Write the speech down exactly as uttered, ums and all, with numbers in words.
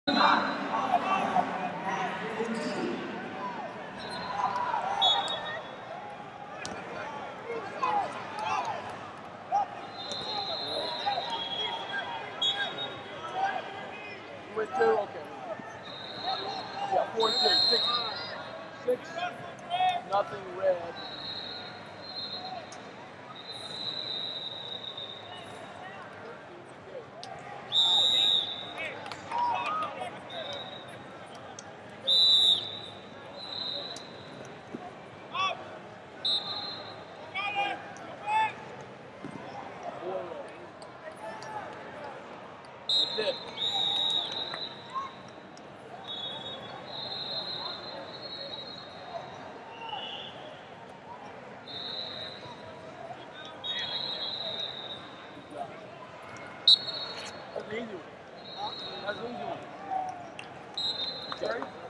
With two, okay. Yeah, four two, six, six, nothing red. That's it. That's an easy one. That's an easy one. Okay.